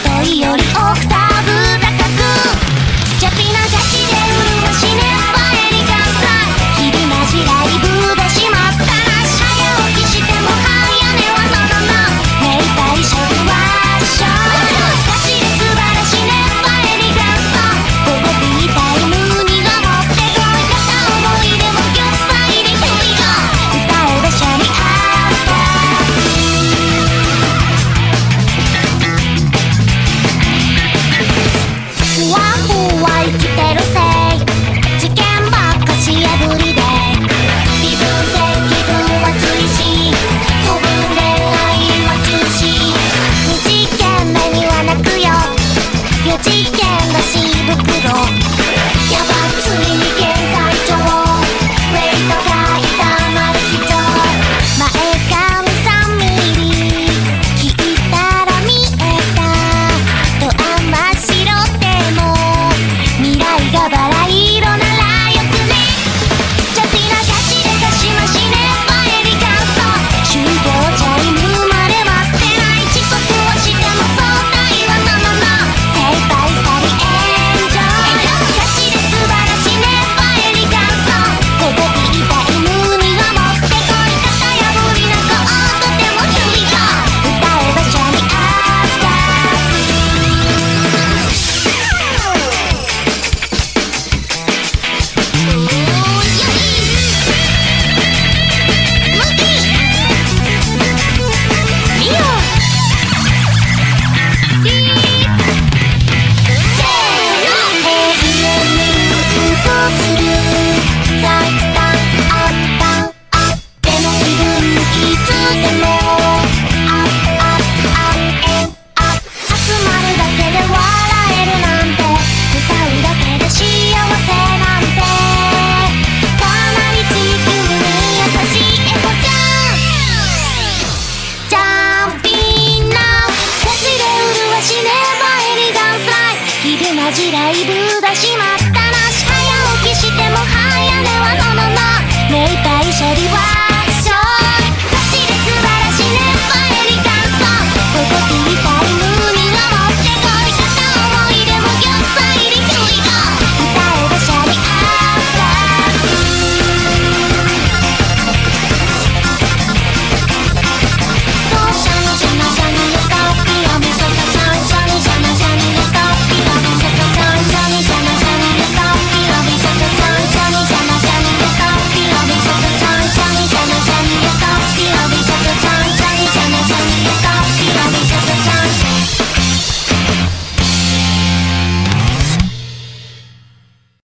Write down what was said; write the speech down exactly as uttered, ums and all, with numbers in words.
といよりオクターブ高くチャピなガチで潤しねばエリガンさ日々なじライブでしまったら早起きしても早寝はののの寝たいショーはショーガチで素晴らしねばエリガンさ午後ビータイムにが持ってこい片思いでも玉砕でひいが歌えばシャリアッパーふわふわ生きてるせい事件ばっかし破りで微分性気分は追し古文恋愛は中止に事件目には泣くよよ事件らしい袋やばいついに限界上ウェイトが痛まる人前髪さんミリ聞いたら見えたとあんま白でも未来がバラ色ならよくねチャピなガチでガシマシねばエリガンソ終了チャイムまで待ってない遅刻はしてもそうだいわののの精一杯したりエンジョイガチで素晴らしねばエリガンソ午後ビータイムには持ってこい型破りな子とてもヒーロー歌えばシャリアフタライブ